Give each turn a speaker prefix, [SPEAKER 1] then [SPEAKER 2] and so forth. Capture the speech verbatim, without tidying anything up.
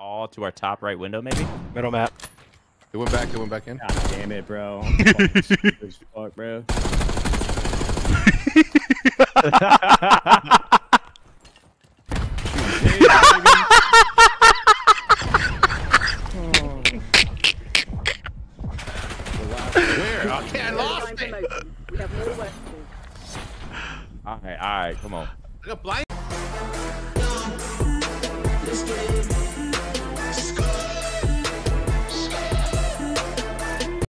[SPEAKER 1] all to our top right window, maybe?
[SPEAKER 2] Middle map.
[SPEAKER 3] It went back. It went back in.
[SPEAKER 4] God damn it, bro. I'm stupid as fuck, bro.
[SPEAKER 3] Where? Okay, I lost it.
[SPEAKER 5] We have no weapons.
[SPEAKER 1] All right, all right, come on.
[SPEAKER 3] I got blind.
[SPEAKER 6] Let's get it.